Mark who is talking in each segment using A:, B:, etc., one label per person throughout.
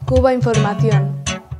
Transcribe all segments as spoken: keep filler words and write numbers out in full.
A: Cuba Información.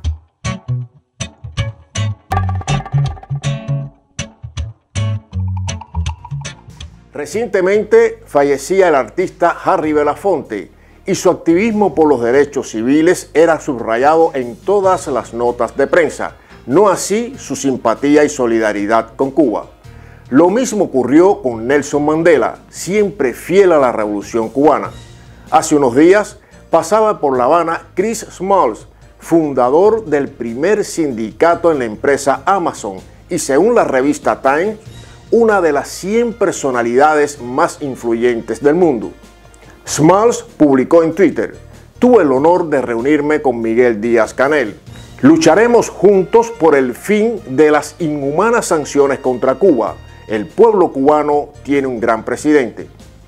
B: Recientemente fallecía el artista Harry Belafonte y su activismo por los derechos civiles era subrayado en todas las notas de prensa, no así su simpatía y solidaridad con Cuba. Lo mismo ocurrió con Nelson Mandela, siempre fiel a la revolución cubana. Hace unos días pasaba por La Habana Chris Smalls, fundador del primer sindicato en la empresa Amazon y, según la revista Time, una de las cien personalidades más influyentes del mundo. Smalls publicó en Twitter: tuve el honor de reunirme con Miguel Díaz-Canel. Lucharemos juntos por el fin de las inhumanas sanciones contra Cuba. El pueblo cubano tiene un gran presidente.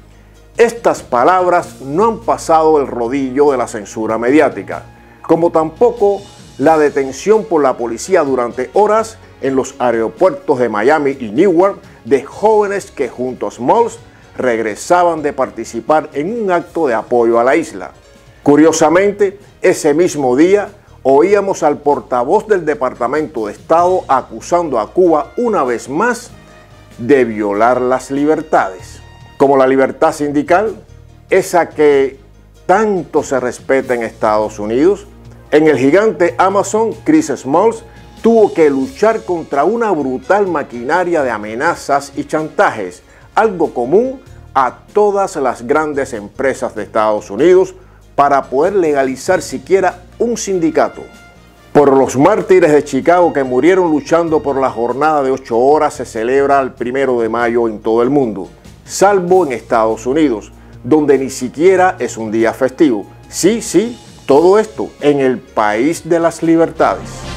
B: Estas palabras no han pasado el rodillo de la censura mediática, como tampoco la detención por la policía durante horas en los aeropuertos de Miami y Newark de jóvenes que junto a Smalls regresaban de participar en un acto de apoyo a la isla. Curiosamente, ese mismo día oíamos al portavoz del Departamento de Estado acusando a Cuba una vez más de violar las libertades, como la libertad sindical, esa que tanto se respeta en Estados Unidos. En el gigante Amazon, Chris Smalls tuvo que luchar contra una brutal maquinaria de amenazas y chantajes, algo común a todas las grandes empresas de Estados Unidos, para poder legalizar siquiera un sindicato. Por los mártires de Chicago que murieron luchando por la jornada de ocho horas se celebra el primero de mayo en todo el mundo, salvo en Estados Unidos, donde ni siquiera es un día festivo. Sí, sí, todo esto en el país de las libertades.